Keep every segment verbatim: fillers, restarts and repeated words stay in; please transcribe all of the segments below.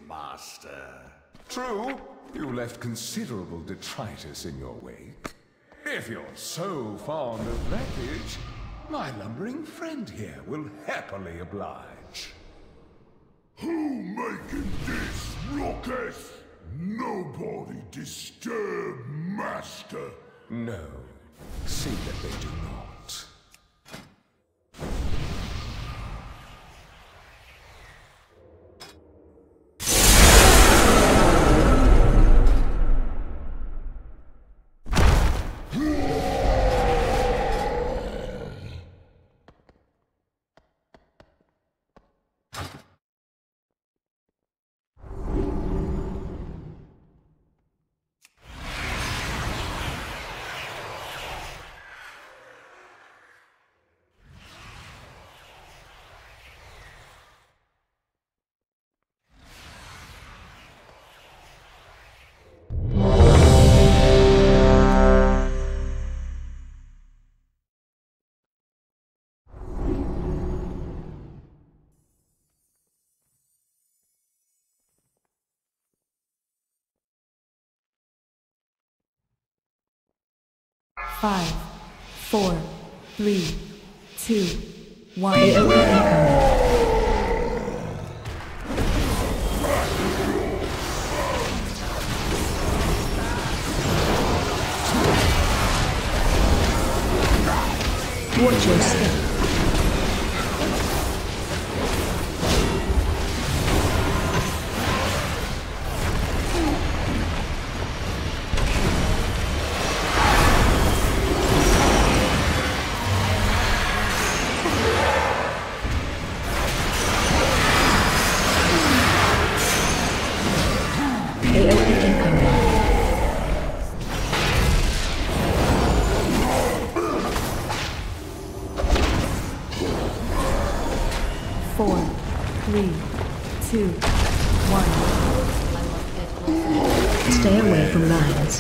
Master. True, you left considerable detritus in your wake. If you're so fond of wreckage, my lumbering friend here will happily oblige. Who making this ruckus? Nobody disturb Master. No, see that they do not. Five, four, three, two, one. A O E incoming. Watch your step. Four, three, two, one. Stay away from lions.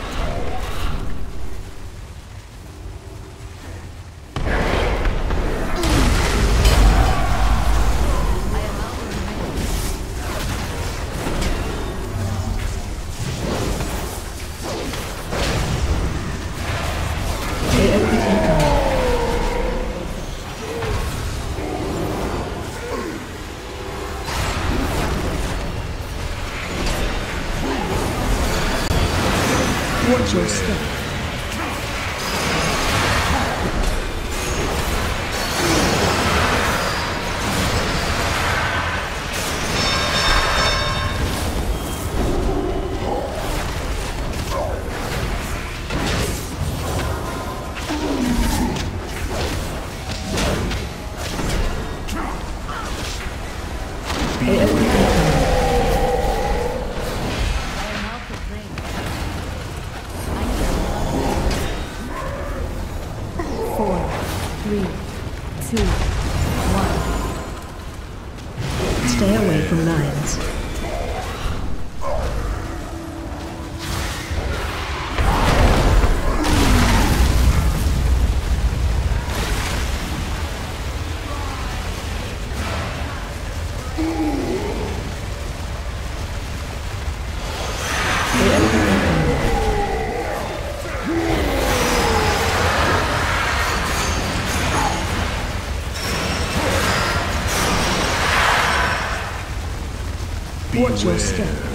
Watch your step. Four, three, two, one. Stay away from lions. Watch your step.